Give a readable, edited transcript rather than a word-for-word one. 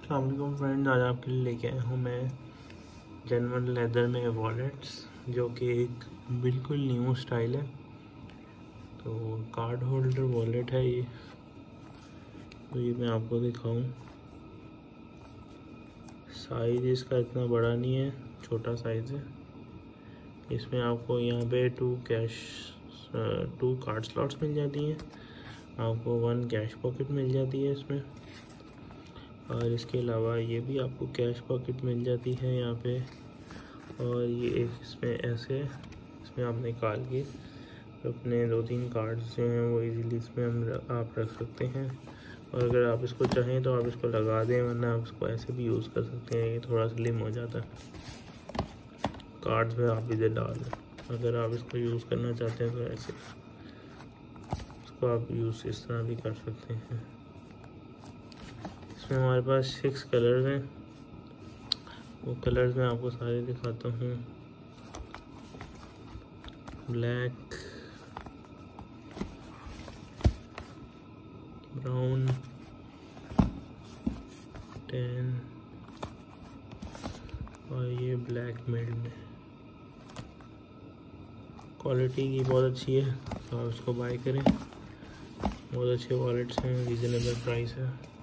अस्सलाम फ्रेंड्स, आज आपके लिए लेके आया हूँ मैं जेन्युइन लेदर में वॉलेट्स, जो कि एक बिल्कुल न्यू स्टाइल है। तो कार्ड होल्डर वॉलेट है ये। तो ये मैं आपको दिखाऊं, साइज़ इसका इतना बड़ा नहीं है, छोटा साइज़ है। इसमें आपको यहाँ पे टू कार्ड स्लॉट्स मिल जाती हैं, आपको 1 कैश पॉकेट मिल जाती है इसमें, और इसके अलावा ये भी आपको कैश पॉकेट मिल जाती है यहाँ पे। और ये एक इसमें ऐसे, इसमें आप निकाल के अपने 2-3 कार्ड्स जो हैं वो इजीली इसमें आप रख सकते हैं। और अगर आप इसको चाहें तो आप इसको लगा दें, वरना आप इसको ऐसे भी यूज़ कर सकते हैं। ये थोड़ा स्लिम हो जाता है, कार्ड्स में आप इधर डाल दें। अगर आप इसको यूज़ करना चाहते हैं तो ऐसे इसको आप यूज़ इस तरह भी कर सकते हैं। इसमें हमारे पास 6 कलर्स हैं, वो कलर्स मैं आपको सारे दिखाता हूँ। ब्लैक, ब्राउन, टैन और ये ब्लैक मिड में। क्वालिटी की बहुत अच्छी है, तो आप इसको बाय करें। बहुत अच्छे वॉलेट्स हैं, रीज़नेबल प्राइस है।